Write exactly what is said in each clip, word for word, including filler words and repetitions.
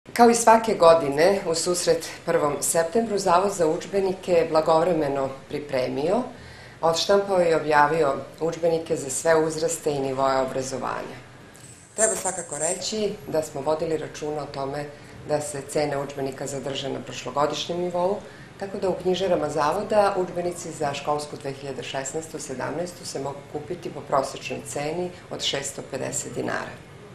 Kao i svake godine, u susret prvom septembru, Zavod za udžbenike je blagovremeno pripremio, odštampao i objavio udžbenike za sve uzraste i nivoe obrazovanja. Treba svakako reći da smo vodili računa o tome da se cene udžbenika zadrže na prošlogodišnjem nivou, tako da u knjižarama Zavoda udžbenici za školsku dve hiljade šesnaestu sedamnaestu se mogu kupiti po prosečnoj ceni od šeststo pedeset dinara.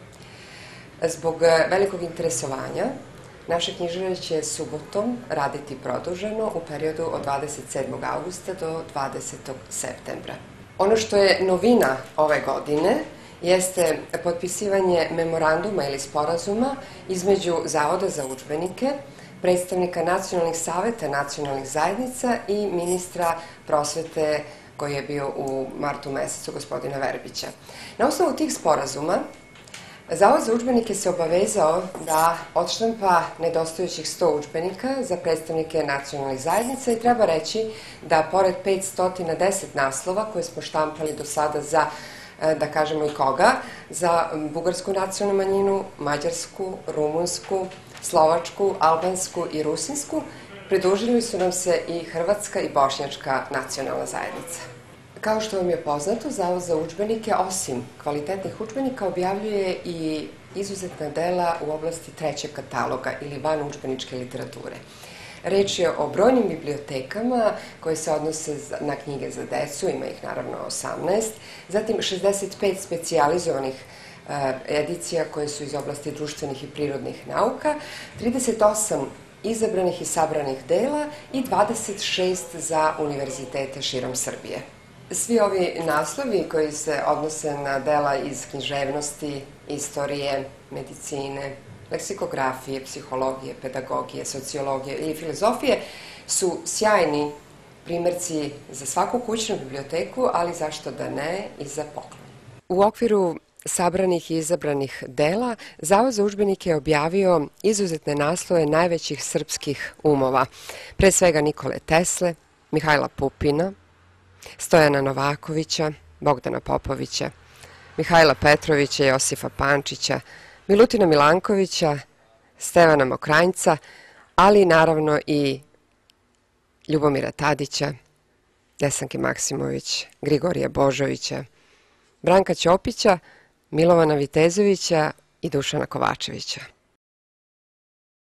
Zbog velikog interesovanja, naše knjižare će subotom raditi produženo u periodu od dvadeset sedmog avgusta do dvadesetog septembra. Ono što je novina ove godine jeste potpisivanje memoranduma ili sporazuma između Zavoda za udžbenike, predstavnika nacionalnih saveta nacionalnih zajednica i ministra prosvete koji je bio u martu mesecu, gospodina Verbića. Na osnovu tih sporazuma, Zavod za udžbenike se obavezao da odštampa nedostajućih sto udžbenika za predstavnike nacionalnih zajednica i treba reći da pored petsto deset naslova koje smo štampali do sada za, da kažemo i koga, za bugarsku nacionalnu manjinu, mađarsku, rumunsku, slovačku, albansku i rusinsku, pridružili su nam se i hrvatska i bošnjačka nacionalna zajednica. Kao što vam je poznato, Zavod za udžbenike, osim kvalitetnih udžbenika, objavljuje i izuzetna dela u oblasti trećeg kataloga ili van udžbeničke literature. Reč je o brojnim bibliotekama koje se odnose na knjige za decu, ima ih naravno osamnaest, zatim šezdeset pet specijalizovanih edicija koje su iz oblasti društvenih i prirodnih nauka, trideset osam izabranih i sabranih dela i dvadeset šest za univerzitete širom Srbije. Svi ovi naslovi koji se odnose na dela iz književnosti, istorije, medicine, leksikografije, psihologije, pedagogije, sociologije ili filozofije su sjajni primerci za svaku kućnu biblioteku, ali zašto da ne i za poklon. U okviru sabranih i izabranih dela, Zavod za udžbenike je objavio izuzetne naslove najvećih srpskih umova, pre svega Nikole Tesle, Mihajla Pupina, Stojana Novakovića, Bogdana Popovića, Mihajla Petrovića, Josifa Pančića, Milutina Milankovića, Stevana Mokranjca, ali naravno i Ljubomira Tadića, Desanke Maksimović, Grigorija Božovića, Branka Ćopića, Milovana Vitezovića i Dušana Kovačevića.